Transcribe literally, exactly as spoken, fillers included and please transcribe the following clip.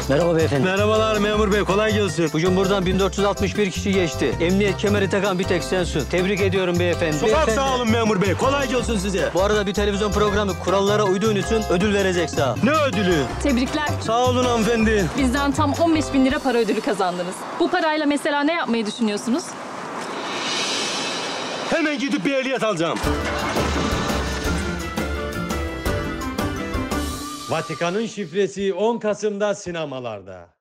Merhaba beyefendi. Merhabalar memur bey, kolay gelsin. Bugün buradan bin dört yüz altmış bir kişi geçti. Emniyet kemeri takan bir tek sensin. Tebrik ediyorum beyefendi. Çok beyefendi. sağ olun memur bey, kolay gelsin size. Bu arada bir televizyon programı kurallara uyduğun için ödül verecek sağ. Ne ödülü? Tebrikler. Sağ olun hanımefendi. Bizden tam on beş bin lira para ödülü kazandınız. Bu parayla mesela ne yapmayı düşünüyorsunuz? Hemen gidip bir ehliyet alacağım. Vatikan'ın şifresi on Kasım'da sinemalarda.